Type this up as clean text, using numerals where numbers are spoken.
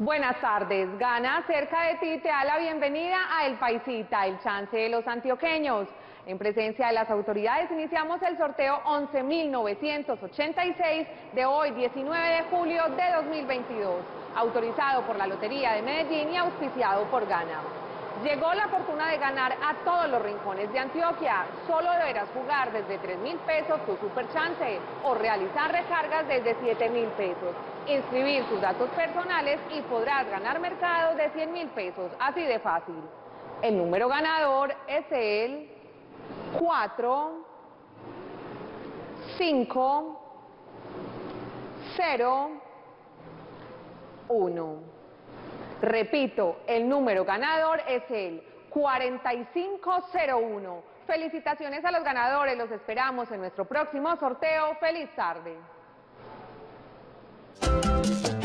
Buenas tardes. Gana cerca de ti te da la bienvenida a El Paisita, el chance de los antioqueños. En presencia de las autoridades iniciamos el sorteo 11.986 de hoy, 19 de julio de 2022, autorizado por la Lotería de Medellín y auspiciado por Gana. Llegó la fortuna de ganar a todos los rincones de Antioquia. Solo deberás jugar desde 3.000 pesos tu super chance o realizar recargas desde 7.000 pesos. Inscribir tus datos personales y podrás ganar mercados de 100.000 pesos, así de fácil. El número ganador es el 4, 5, 0, 1. Repito, el número ganador es el 4501. Felicitaciones a los ganadores, los esperamos en nuestro próximo sorteo. ¡Feliz tarde!